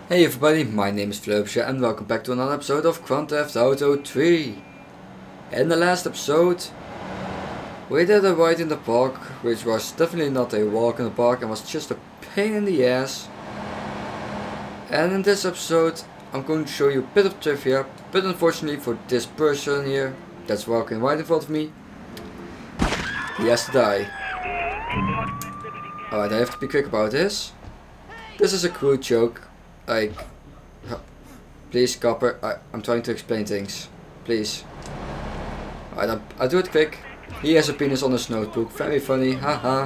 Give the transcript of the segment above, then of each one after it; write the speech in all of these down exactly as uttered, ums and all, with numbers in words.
Hey everybody, my name is Flurpsje and welcome back to another episode of Grand Theft Auto three. In the last episode, we did a ride in the park, which was definitely not a walk in the park and was just a pain in the ass. And in this episode, I'm going to show you a bit of trivia, but unfortunately for this person here, that's walking right in front of me, he has to die. Alright, I have to be quick about this. This is a crude joke. Like, please, Copper, I, I'm trying to explain things. Please. Alright, I'll, I'll do it quick. He has a penis on his notebook. Very funny, haha.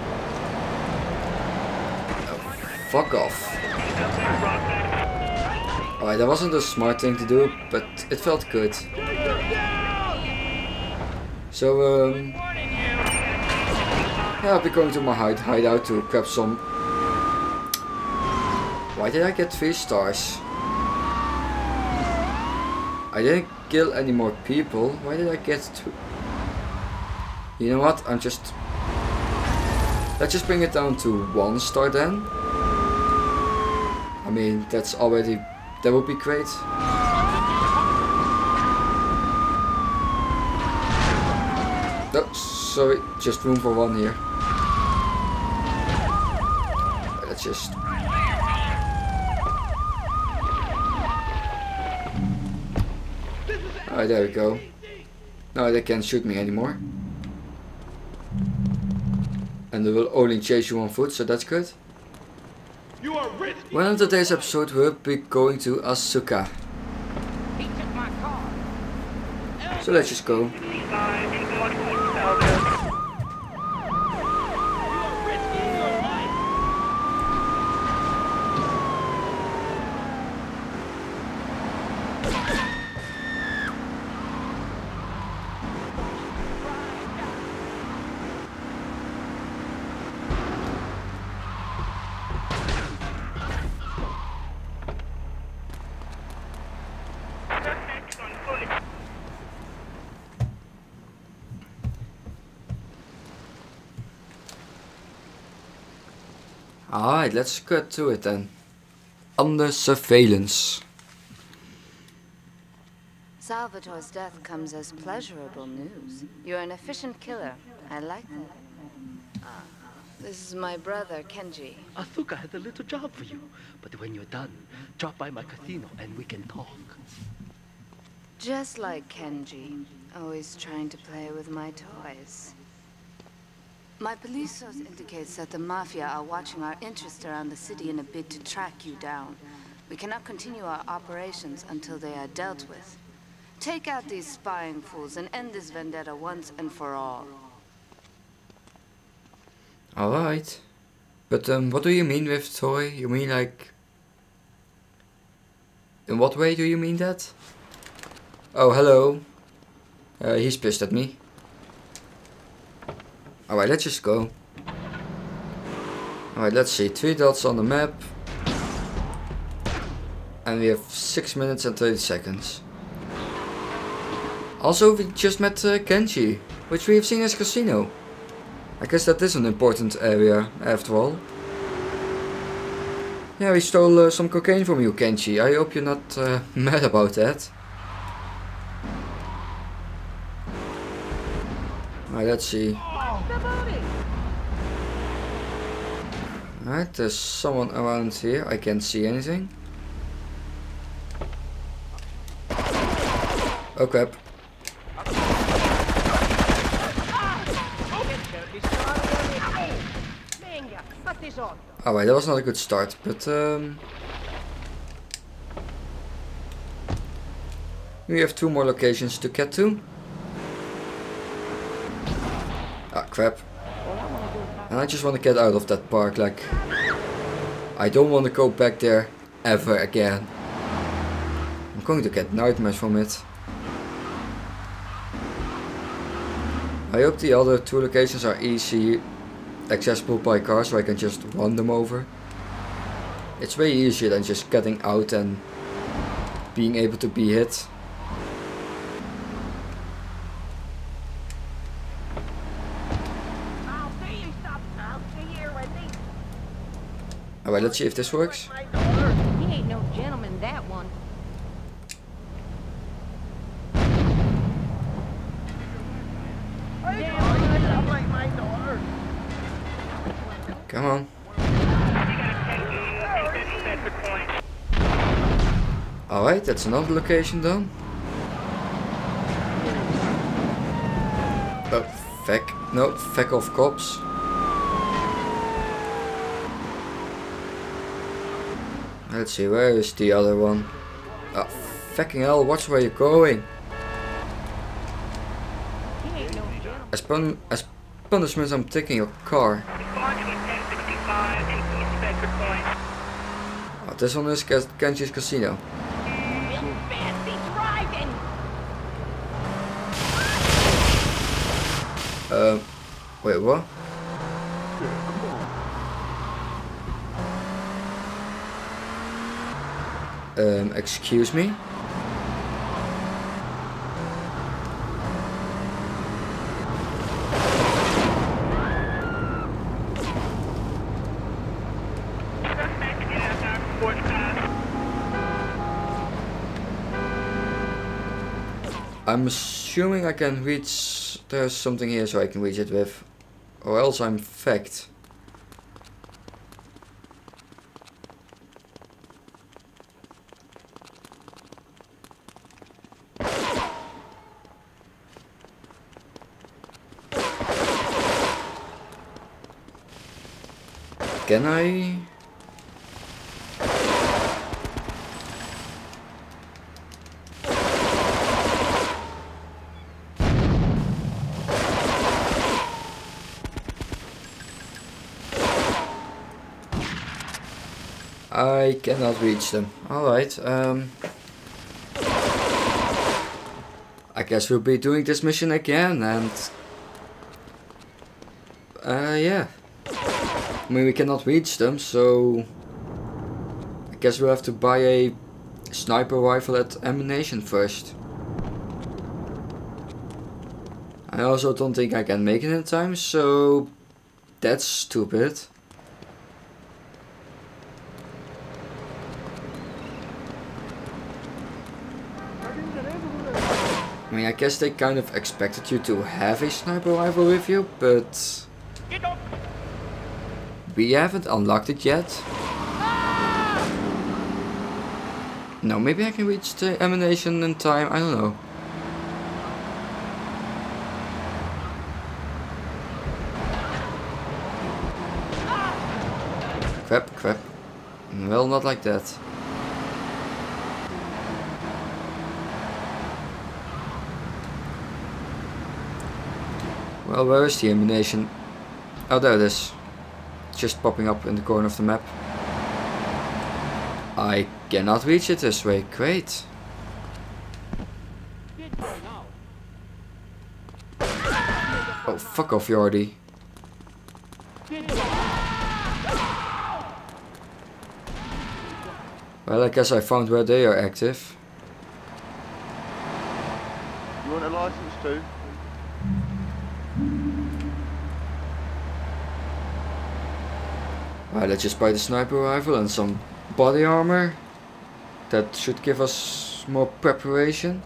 Oh, fuck off. Alright, that wasn't a smart thing to do, but it felt good. So, um... yeah, I'll be going to my hide hideout to grab some... Why did I get three stars? I didn't kill any more people. Why did I get two? You know what? I'm just... Let's just bring it down to one star then. I mean, that's already... That would be great. No, sorry. Just room for one here. Let's just... Alright, there we go. Now they can't shoot me anymore. And they will only chase you on foot, so that's good. Well, in today's episode we'll be going to Asuka. So let's just go. Alright, let's cut to it then. Under surveillance. Salvatore's death comes as pleasurable news. You're an efficient killer. I like that. Ah, this is my brother, Kenji. Asuka has a little job for you. But when you're done, drop by my casino and we can talk. Just like Kenji. Always trying to play with my toys. My police source indicates that the Mafia are watching our interests around the city in a bid to track you down. We cannot continue our operations until they are dealt with. Take out these spying fools and end this vendetta once and for all. Alright. But um, what do you mean with toy? You mean like... In what way do you mean that? Oh, hello. Uh, he's pissed at me. Alright, let's just go. Alright, let's see. Three dots on the map. And we have six minutes and thirty seconds. Also, we just met uh, Kenji, which we have seen as casino. I guess that is an important area, after all. Yeah, we stole uh, some cocaine from you, Kenji. I hope you're not uh, mad about that. Alright, let's see. Alright, there's someone around here. I can't see anything. Oh crap. Alright, that was not a good start, but um, we have two more locations to get to. Ah crap. And I just want to get out of that park, like, I don't want to go back there ever again. I'm going to get nightmares from it. I hope the other two locations are easy accessible by car, so I can just run them over. It's way easier than just getting out and being able to be hit. Alright, let's see if this works. He ain't no that one. Come on. Alright, that's another location done. Oh, feck. No, feck off cops. Let's see, where is the other one? Oh, fucking hell, watch where you're going. As, pun as punishment, I'm taking your car. Oh, this one is Kenji's Casino. Um, wait, what? Um, excuse me? I'm assuming I can reach, there's something here so I can reach it with, or else I'm fucked. Can I? I cannot reach them. Alright, um... I guess we'll be doing this mission again and... Uh, yeah. I mean, we cannot reach them, so... I guess we'll have to buy a sniper rifle at ammunition first. I also don't think I can make it in time, so... That's stupid. I mean, I guess they kind of expected you to have a sniper rifle with you, but... We haven't unlocked it yet. No, maybe I can reach the ammunition in time, I don't know. Crap, crap. Well, not like that. Well, where is the ammunition? Oh, there it is. Just popping up in the corner of the map. I cannot reach it this way. Great. Oh, fuck off, Jordi. Well, I guess I found where they are active. You want a license too? Right, let's just buy the sniper rifle and some body armor. That should give us more preparation.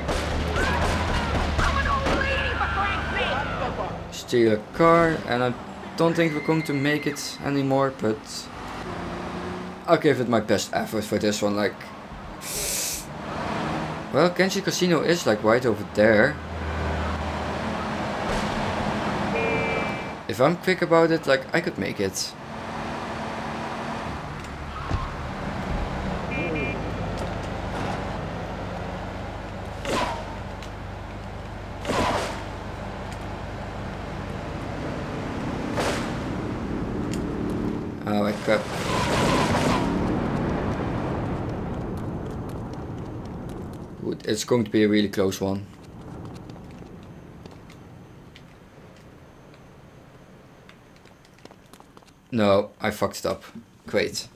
Steal a car, and I don't think we're going to make it anymore, but I'll give it my best effort for this one. Like, well, Kenji Casino is like right over there. If I'm quick about it, like, I could make it. Oh my crap. It's going to be a really close one. No, I fucked it up. Great.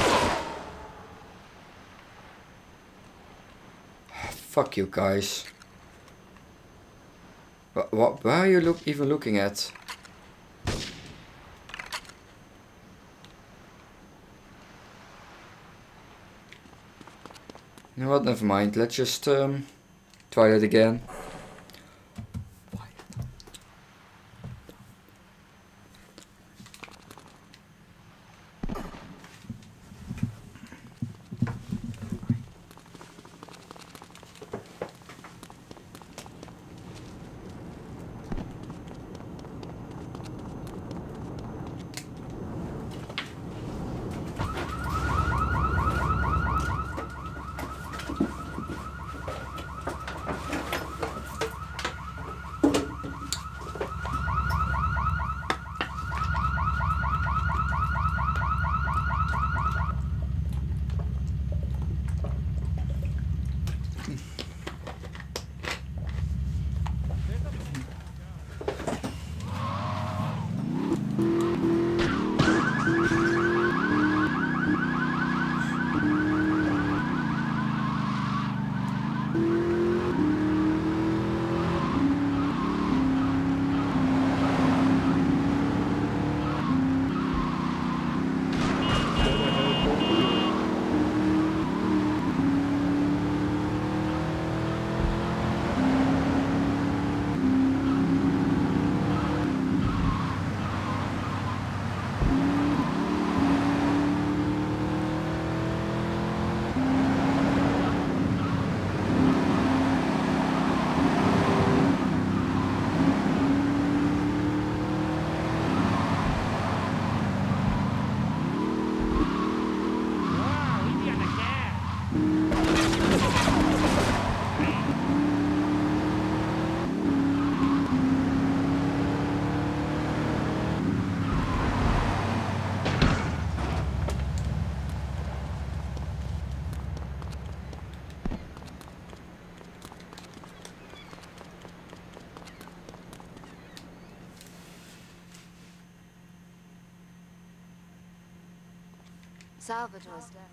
Fuck you guys. What, what, where are you look, even looking at? You know what, never mind. Let's just um, try that again. Salvador's death.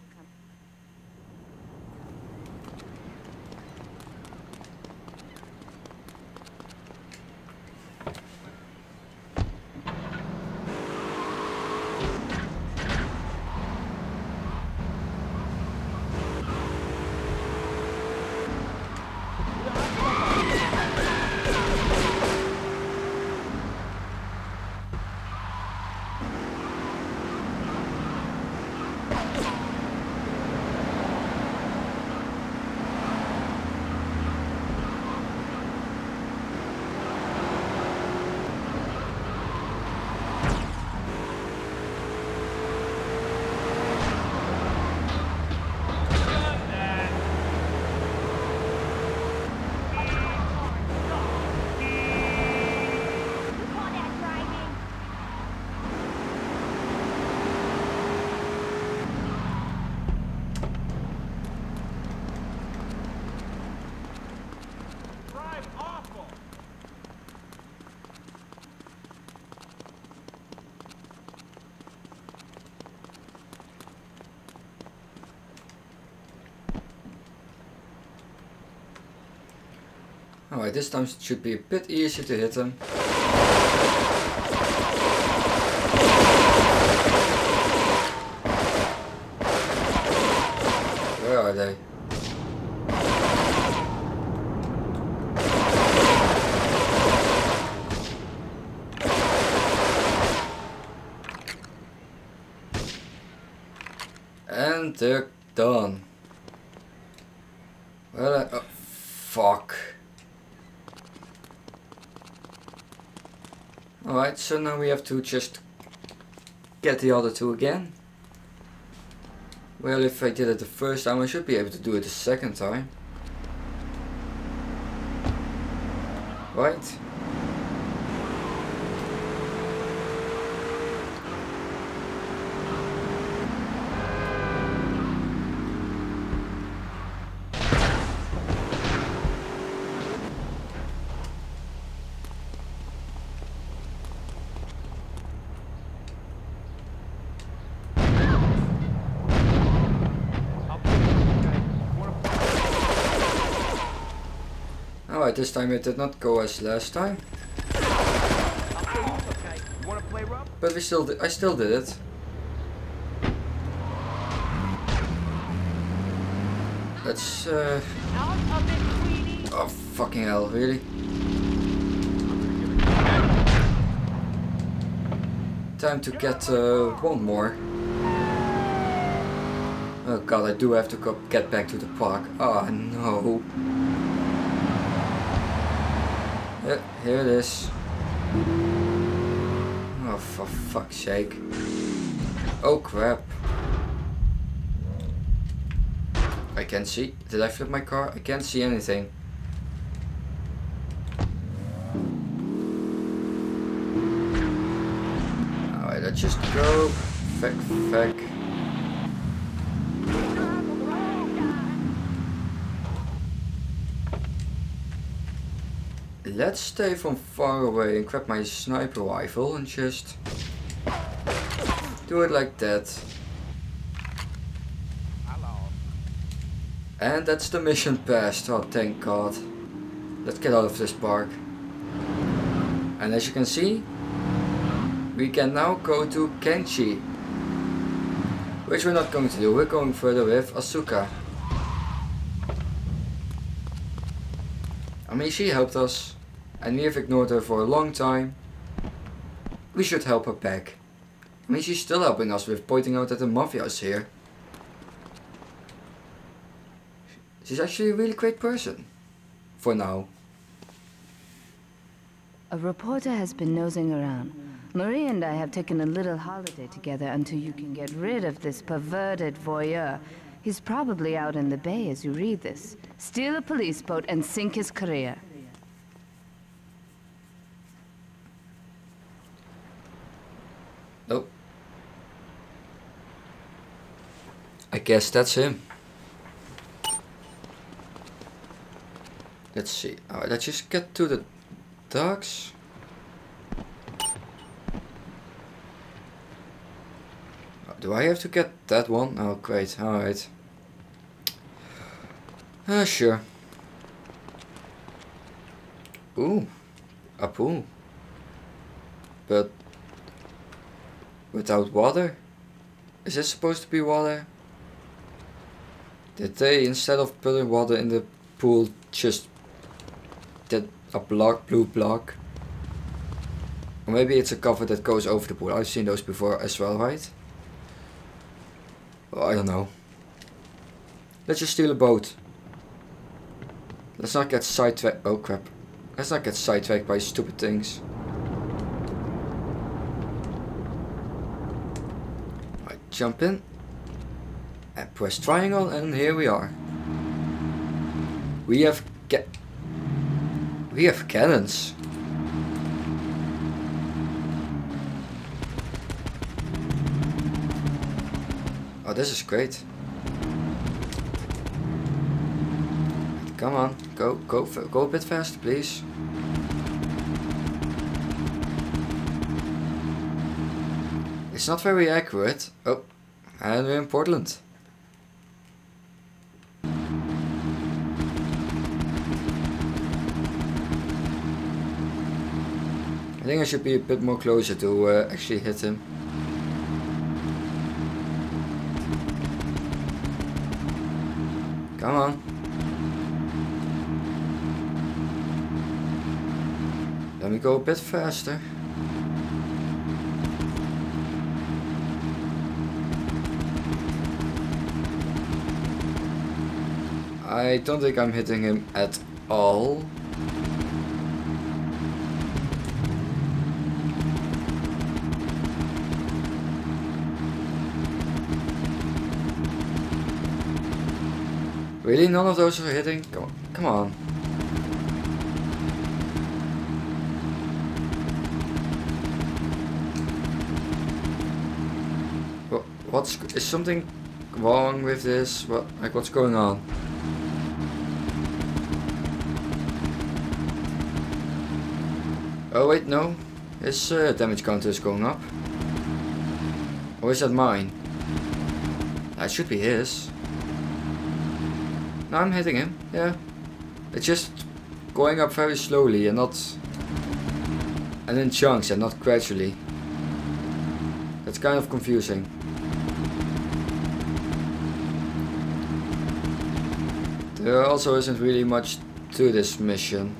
Alright, this time it should be a bit easier to hit them. Where are they? And they're done. Well, I, oh, fuck. Alright, so now we have to just get the other two again. Well, if I did it the first time, I should be able to do it the second time. Right. Alright, this time it did not go as last time. But we still did, I still did it. Let's uh oh fucking hell, really? Time to get uh, one more. Oh god, I do have to go get back to the park. Oh no. Yeah, here it is. Oh, for fuck's sake. Oh crap. I can't see. Did I flip my car? I can't see anything. Alright, let's just go. Feck, feck. Let's stay from far away and grab my sniper rifle and just do it like that. And that's the mission passed. Oh, thank God. Let's get out of this park. And as you can see, we can now go to Kenshi. Which we're not going to do. We're going further with Asuka. I mean, she helped us. And we have ignored her for a long time. We should help her back. I mean, she's still helping us with pointing out that the Mafia is here. She's actually a really great person. For now. A reporter has been nosing around. Marie and I have taken a little holiday together until you can get rid of this perverted voyeur. He's probably out in the bay as you read this. Steal a police boat and sink his career. Nope. I guess that's him. Let's see. Alright, let's just get to the docks. Do I have to get that one? Oh great, alright. Ah, uh, sure. Ooh, a pool. But without water? Is this supposed to be water? Did they, instead of putting water in the pool, just did a block, blue block? Or maybe it's a cover that goes over the pool. I've seen those before as well, right? Oh, I don't know. Let's just steal a boat. Let's not get sidetracked. Oh crap. Let's not get sidetracked by stupid things. Right, jump in. And press triangle and here we are. We have get. We have cannons. Oh, this is great. Come on, go, go, go a bit faster, please. It's not very accurate. Oh, and we're in Portland. I think I should be a bit more closer to uh, actually hit him. Come on. Let me go a bit faster. I don't think I'm hitting him at all. Really? None of those are hitting? Come on. Come on. What, what's... Is something wrong with this? What, like, what's going on? Oh wait, no. His uh, damage counter is going up. Or is that mine? That should be his. No, I'm hitting him, yeah. It just going up very slowly and not and in chunks and not gradually. That's kind of confusing. There also isn't really much to this mission.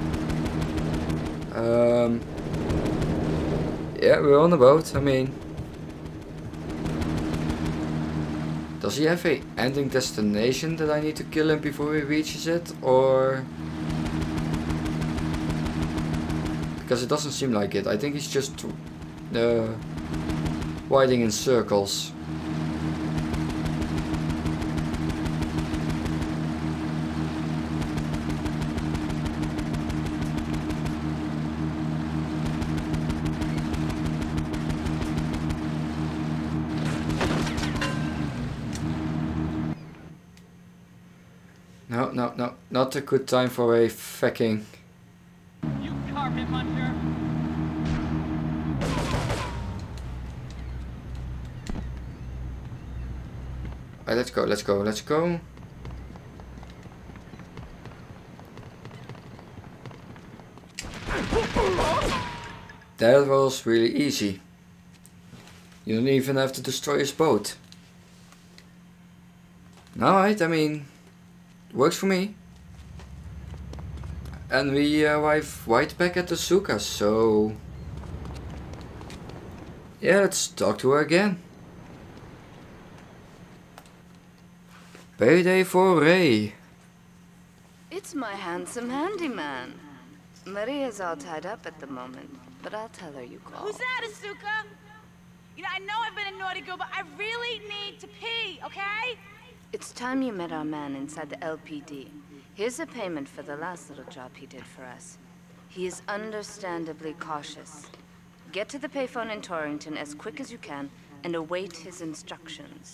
Um, yeah, we're on the boat. I mean, does he have a ending destination that I need to kill him before he reaches it, or? Because it doesn't seem like it. I think he's just uh, riding in circles. No, no, no, not a good time for a fucking. You carpet muncher. Alright, let's go, let's go, let's go. That was really easy. You don't even have to destroy his boat. Alright, I mean, works for me. And we arrive right back at the Suka, so yeah, let's talk to her again. Payday for Ray. It's my handsome handyman. Maria's all tied up at the moment, but I'll tell her you called. Who's that, Asuka? You know, I know I've been a naughty girl, but I really need to pee, okay? It's time you met our man inside the L P D. Here's a payment for the last little job he did for us. He is understandably cautious. Get to the payphone in Torrington as quick as you can and await his instructions.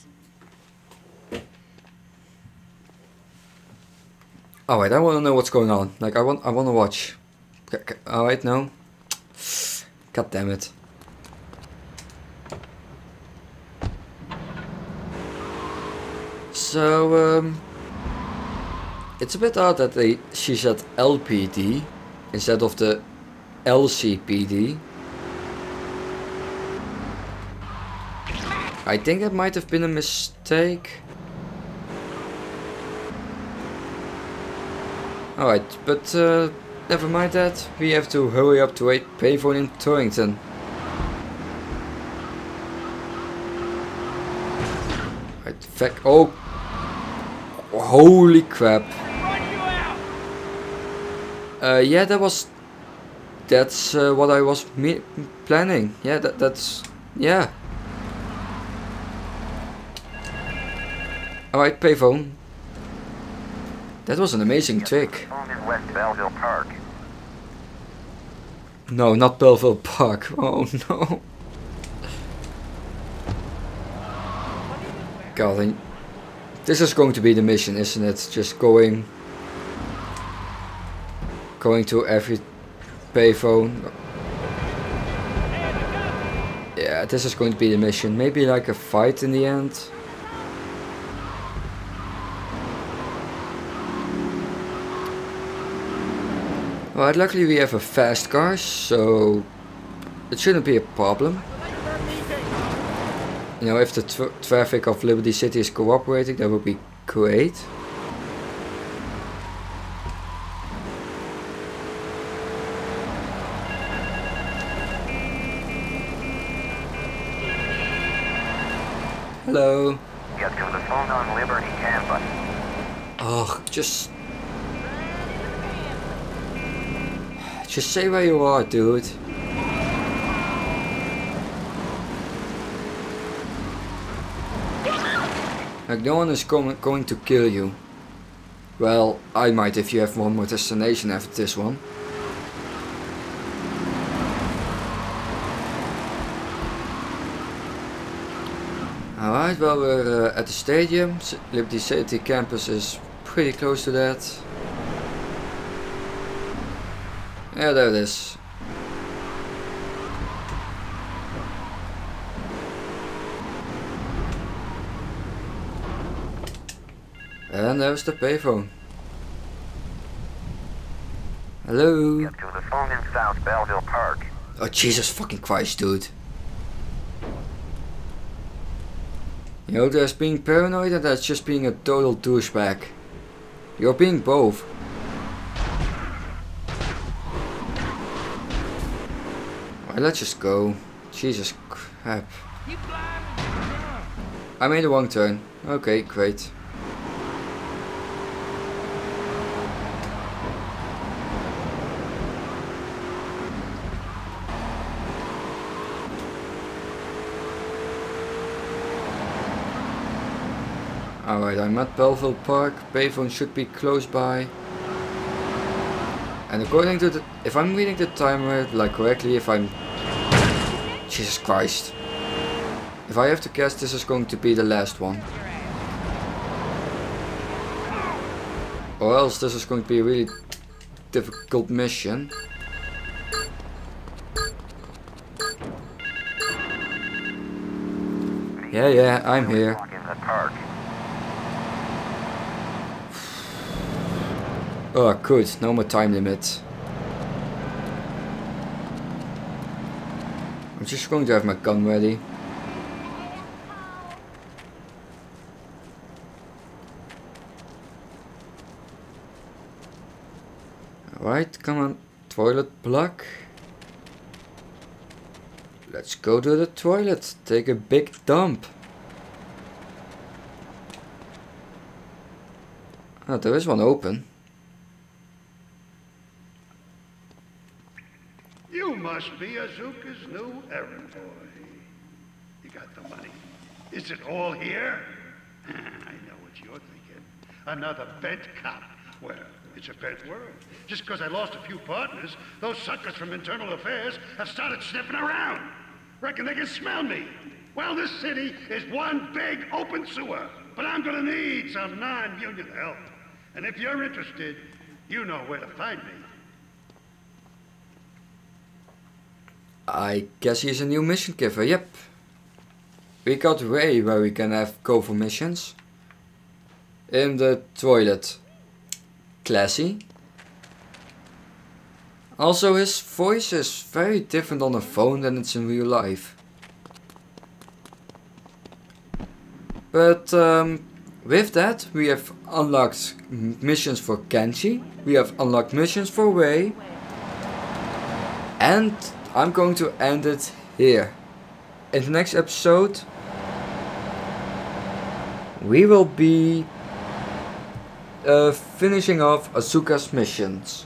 Alright, I want to know what's going on. Like, I want I want to watch. Alright, no. God damn it. So, um... it's a bit odd that they she said L P D instead of the L C P D. I think that might have been a mistake. Alright, but uh, never mind that. We have to hurry up to a payphone in Torrington. Right, fact. Oh, holy crap! Uh, yeah, that was. That's uh, what I was me planning. Yeah, that that's yeah. Alright, payphone. That was an amazing trick. In West Belleville Park. No, not Belleville Park. Oh no. God, this is going to be the mission, isn't it? Just going, going to every payphone. Yeah, this is going to be the mission. Maybe like a fight in the end. Alright, luckily we have a fast car, so it shouldn't be a problem. You know, if the tra traffic of Liberty City is cooperating, that would be great. Hello. Get to the phone on Liberty campus. Oh, just... Just say where you are, dude. Like, no one is com going to kill you. Well, I might if you have one more destination after this one. Alright, well, we're uh, at the stadium. Liberty City campus is pretty close to that. Yeah, there it is. And there's the payphone. Hello? Get to the phone in South Belleville Park. Oh, Jesus fucking Christ, dude. You know, there's being paranoid and that's just being a total douchebag. You're being both. Alright, let's just go. Jesus crap. I made a wrong turn. Okay, great. Alright, I'm at Belleville Park. Payphone should be close by. And according to the... if I'm reading the timer like correctly, if I'm... Jesus Christ. If I have to guess, this is going to be the last one. Or else this is going to be a really difficult mission. Yeah, yeah, I'm here. Walk in the park. Oh, good. No more time limit. I'm just going to have my gun ready. Alright, come on. Toilet plug. Let's go to the toilet. Take a big dump. Oh, there is one open. You must be Azuka's new errand boy. You got the money. Is it all here? I know what you're thinking. Another bent cop. Well, it's a bent world. Just because I lost a few partners, those suckers from Internal Affairs have started sniffing around. Reckon they can smell me. Well, this city is one big open sewer. But I'm gonna need some non-union help. And if you're interested, you know where to find me. I guess he's a new mission giver, yep. We got Ray where we can have go for missions. In the toilet. Classy. Also his voice is very different on the phone than it's in real life. But um, with that we have unlocked missions for Kenshi. We have unlocked missions for Ray. And I'm going to end it here. In the next episode we will be uh, finishing off Asuka's missions.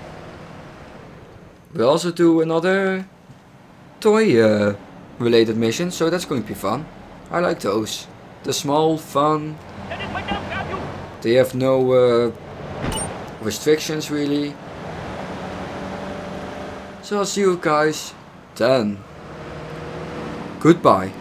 We'll also do another toy uh, related mission, so that's going to be fun. I like those. The small, fun. They have no uh, restrictions really. So I'll see you guys then. Goodbye.